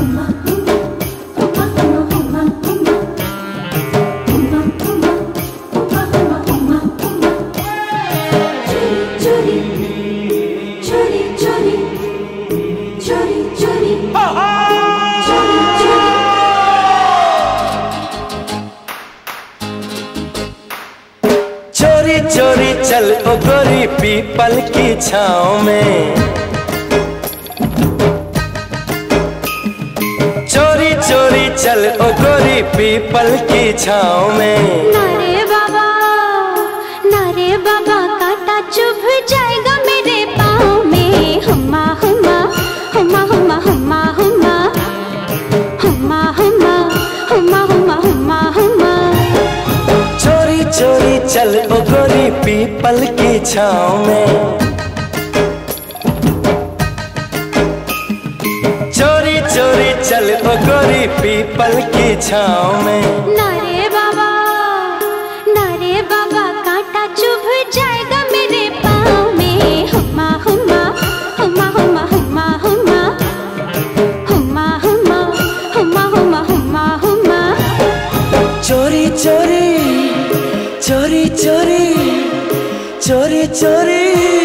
चोरी चोरी चल ओ गोरी पीपल की छाँव में, चोरी चोरी चल ओ गोरी पीपल की छाँव में। नारे बाबा कांटा चुभ जाएगा मेरे पाँव में। हुमा हुमा हुमा हुमा हुमा हुमा हुमा हुमा हुमा हुमा हुमा हुमा। चोरी चोरी चल ओ गोरी पीपल की छाँव में, चोरी चोरी चल ओ गोरी पीपल की छाँव में। नारे बाबा कांटा चुभ जाएगा मेरे पाँव में। हुमा हुमा हुमा हुमा हुमा हुमा हुमा हुमा हुमा हुमा हुमा हुमा। चोरी चोरी चोरी चोरी चोरी चोरी।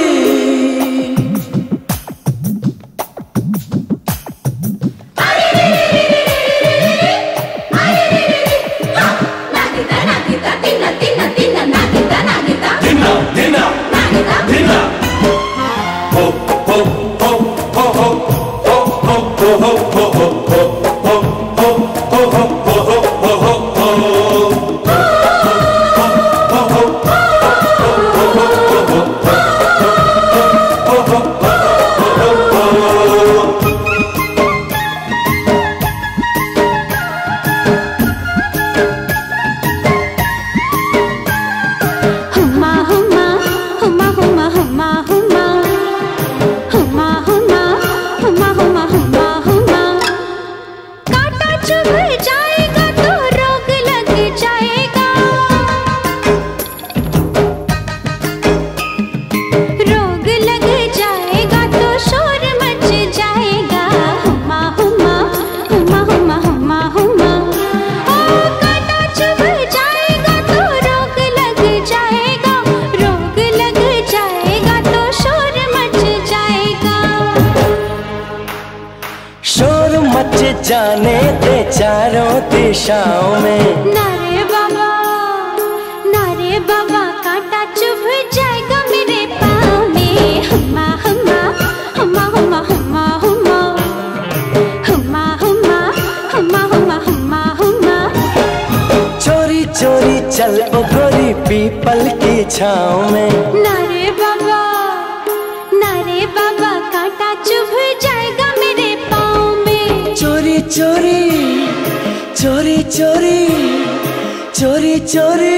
जाने दे चारों दिशाओं में। नारे बाबा कांटा चुभ जाएगा मेरे पाँव में। हुमा हुमा हुमा हुमा हुमा हुमा हुमा हुमा हुमा हुमा हुमा हुमा। चोरी चोरी चल ओ गोरी पीपल की छाँव में। नारे बाबा कांटा चुभ जाएगा मेरे पाँव में। चोरी चोरी चोरी चोरी चोरी चोरी।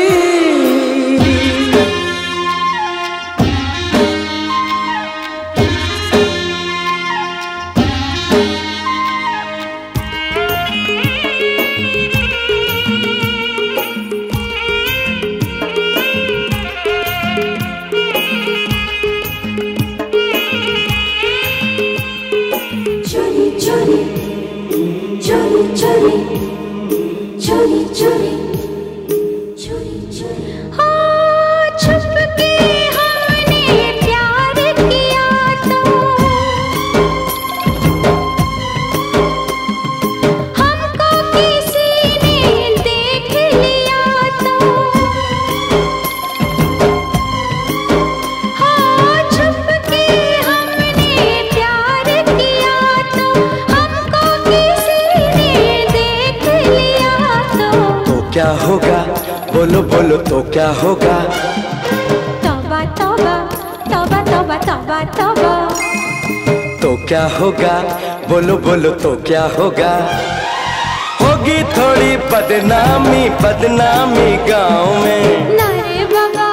बोलो बोलो तो क्या होगा? तौबा तौबा तौबा तौबा तौबा तौबा। तो क्या होगा? बोलो बोलो तो क्या होगा? होगी थोड़ी बदनामी बदनामी गाँव में। नारे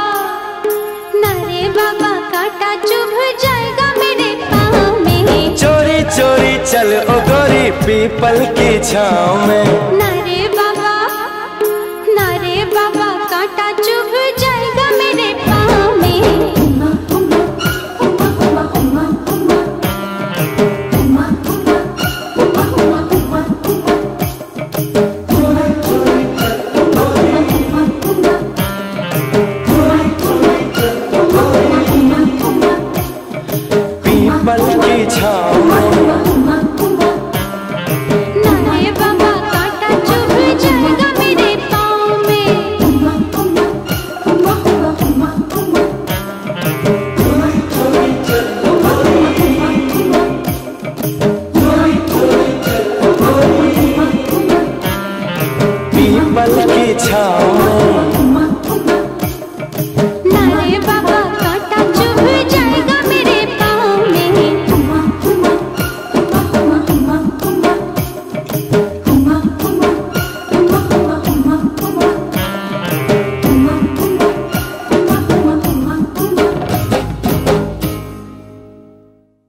बाबा कांटा चुभ जाएगा मेरे पाँव में। चोरी चोरी चल ओ गोरी पीपल की छाँव में। नारे बाबा कांटा चुभ जाएगा मेरे पाँव में। हुमा हुमा हुमा हुमा हुमा हुमा हुमा हुमा हुमा हुमा हुमा। पीपल की छाँव